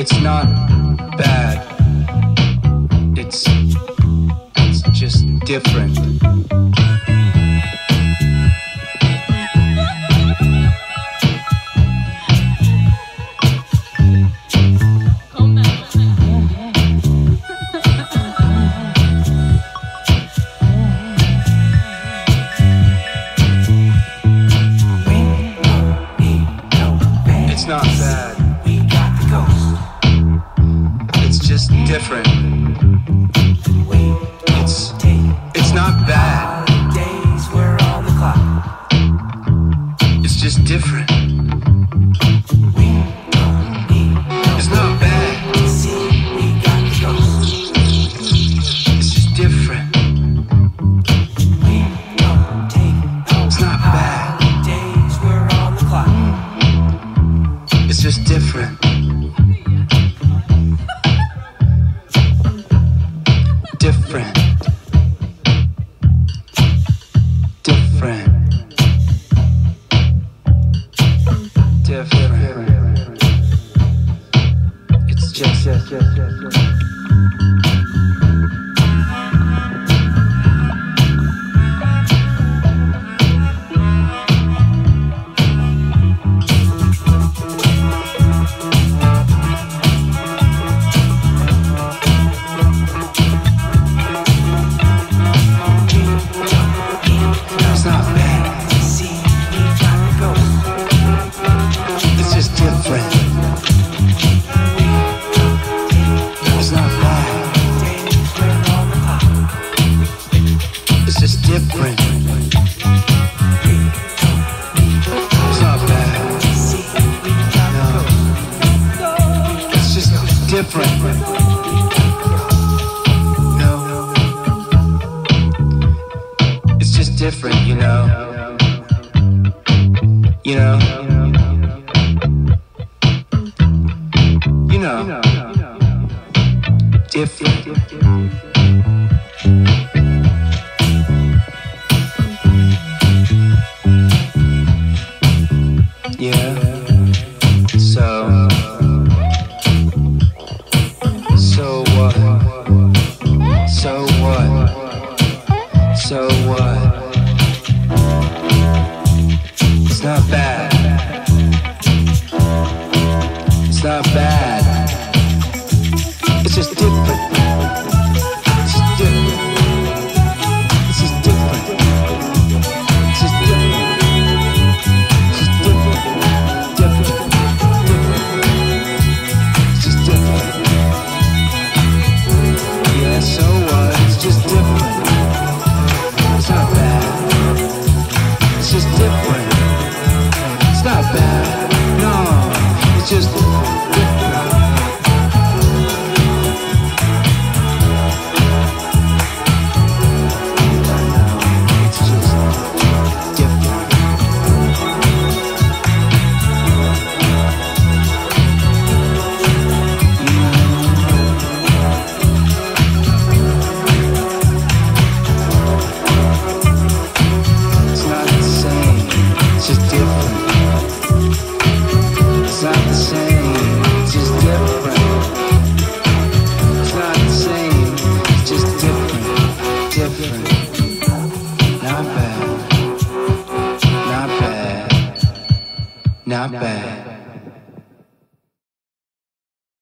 It's not bad. It's just different. It's not bad. We got the ghost. It's just different. It's not bad. Days we're on the clock. It's just different. It's not bad. We got the ghost. It's just different. It's not bad. Days we're on the clock. It's just different. Different. Different. Different. It's just different. It's not bad. No. It's just different. No. It's just different, you know. You know. You know. Different. Yeah. So what? So what? So what? It's not bad. It's not bad. It's just different. It's just different. It's just different. It's just different. So what? It's just different. It's not bad. It's just different. It's not bad. No, it's just different. Not bad.